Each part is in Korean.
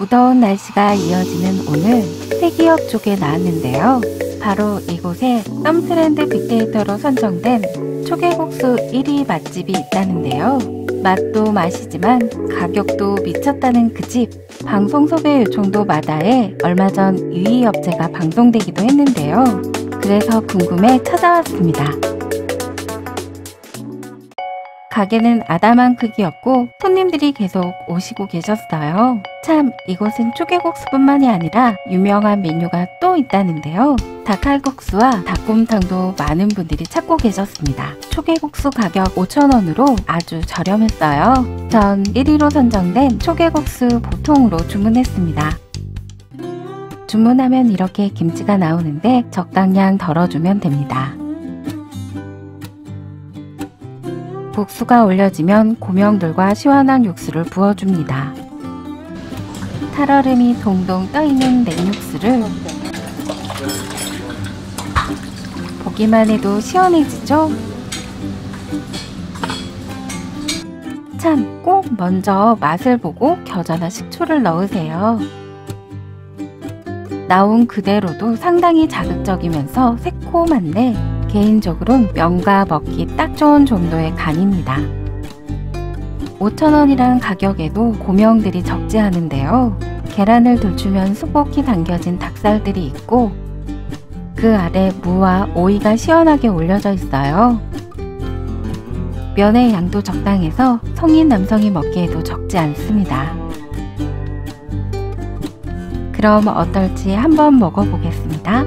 무더운 날씨가 이어지는 오늘 세기역 쪽에 나왔는데요. 바로 이곳에 썸트렌드 빅데이터로 선정된 초계국수 1위 맛집이 있다는데요. 맛도 맛이지만 가격도 미쳤다는 그 집. 방송 섭외 요청도 마다해 얼마 전 2위 업체가 방송되기도 했는데요. 그래서 궁금해 찾아왔습니다. 가게는 아담한 크기였고 손님들이 계속 오시고 계셨어요. 참, 이곳은 초계국수뿐만이 아니라 유명한 메뉴가 또 있다는데요. 닭칼국수와 닭곰탕도 많은 분들이 찾고 계셨습니다. 초계국수 가격 5,000원으로 아주 저렴했어요. 전 1위로 선정된 초계국수 보통으로 주문했습니다. 주문하면 이렇게 김치가 나오는데 적당량 덜어주면 됩니다. 국수가 올려지면 고명들과 시원한 육수를 부어줍니다. 살얼음이 동동 떠있는 냉육수를 보기만 해도 시원해지죠? 참, 꼭 먼저 맛을 보고 겨자나 식초를 넣으세요. 나온 그대로도 상당히 자극적이면서 새콤한데 개인적으로는 면과 먹기 딱 좋은 정도의 간입니다. 5,000원이란 가격에도 고명들이 적지 않은데요. 계란을 돌추면 수북히 당겨진 닭살들이 있고 그 아래 무와 오이가 시원하게 올려져 있어요. 면의 양도 적당해서 성인 남성이 먹기에도 적지 않습니다. 그럼 어떨지 한번 먹어보겠습니다.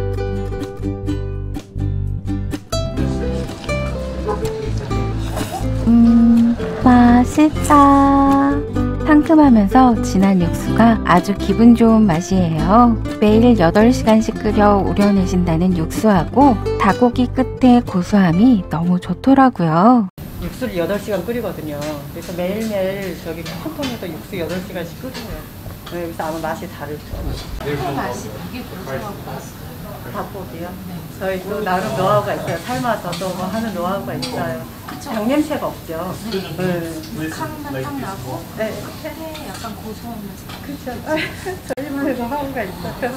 맛있다. 상큼하면서 진한 육수가 아주 기분 좋은 맛이에요. 매일 8시간씩 끓여 우려내신다는 육수하고 닭고기 끝에 고소함이 너무 좋더라고요. 육수를 8시간 끓이거든요. 그래서 매일매일 저기 콩통에서 육수 8시간씩 끓여요. 그래서 아마 맛이 다르죠. 맛이 되게 고소하고 맛있어요. 닭고기요? 네. 저희 또 나름 노하우가 있어요. 삶아서 또 뭐 하는 노하우가 있어요. 병냄새가 없죠. 탕만 딱 나고 네. 끝에 약간 고소한 맛이. 그렇죠. 저희만의 노하우가 있어요.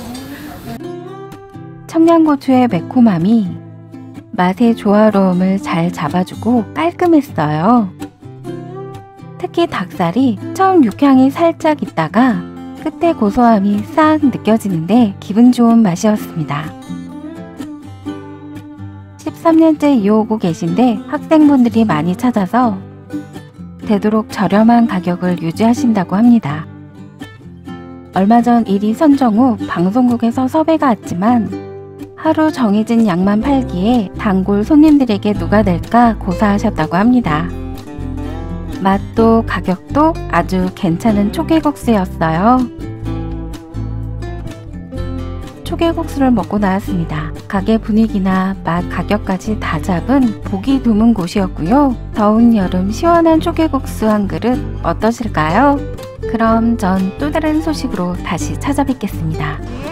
청양고추의 매콤함이 맛의 조화로움을 잘 잡아주고 깔끔했어요. 특히 닭살이 처음 육향이 살짝 있다가 끝에 고소함이 싹 느껴지는데 기분 좋은 맛이었습니다. 13년째 이어오고 계신데 학생분들이 많이 찾아서 되도록 저렴한 가격을 유지하신다고 합니다. 얼마 전 1위 선정 후 방송국에서 섭외가 왔지만 하루 정해진 양만 팔기에 단골 손님들에게 누가 될까 고사하셨다고 합니다. 맛도 가격도 아주 괜찮은 초계국수였어요. 초계국수를 먹고 나왔습니다. 가게 분위기나 맛, 가격까지 다 잡은 보기 드문 곳이었고요. 더운 여름 시원한 초계국수 한 그릇 어떠실까요? 그럼 전 또 다른 소식으로 다시 찾아뵙겠습니다.